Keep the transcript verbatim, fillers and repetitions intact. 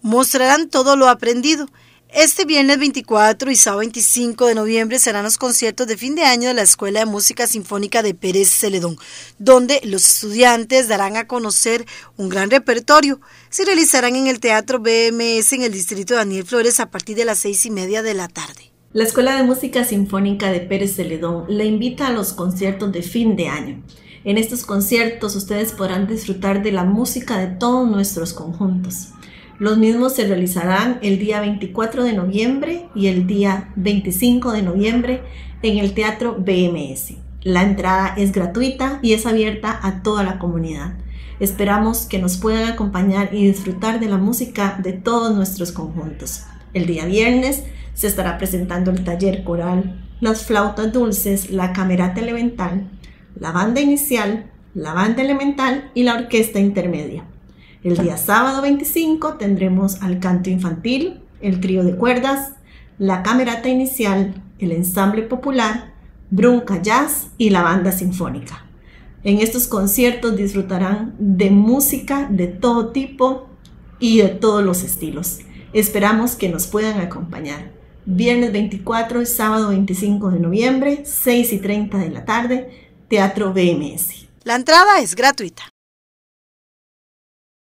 mostrarán todo lo aprendido. Este viernes veinticuatro y sábado veinticinco de noviembre serán los conciertos de fin de año de la Escuela de Música Sinfónica de Pérez Celedón, donde los estudiantes darán a conocer un gran repertorio. Se realizarán en el Teatro B M S en el distrito de Daniel Flores a partir de las seis y media de la tarde. La Escuela de Música Sinfónica de Pérez Celedón le invita a los conciertos de fin de año. En estos conciertos ustedes podrán disfrutar de la música de todos nuestros conjuntos. Los mismos se realizarán el día veinticuatro de noviembre y el día veinticinco de noviembre en el Teatro B M S. La entrada es gratuita y es abierta a toda la comunidad. Esperamos que nos puedan acompañar y disfrutar de la música de todos nuestros conjuntos. El día viernes se estará presentando el taller coral, las flautas dulces, la camerata elemental, la banda inicial, la banda elemental y la orquesta intermedia. El día sábado veinticinco tendremos al canto infantil, el trío de cuerdas, la camerata inicial, el ensamble popular, Brunca Jazz y la banda sinfónica. En estos conciertos disfrutarán de música de todo tipo y de todos los estilos. Esperamos que nos puedan acompañar. Viernes veinticuatro y sábado veinticinco de noviembre, seis y treinta de la tarde, Teatro B M S. La entrada es gratuita.